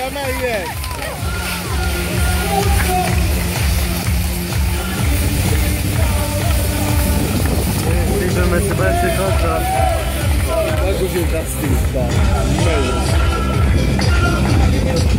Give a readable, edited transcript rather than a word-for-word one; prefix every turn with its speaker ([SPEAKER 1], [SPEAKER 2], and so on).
[SPEAKER 1] emeljen!
[SPEAKER 2] Liczymy się będzie kontra.
[SPEAKER 1] Tak się da z tym, tak.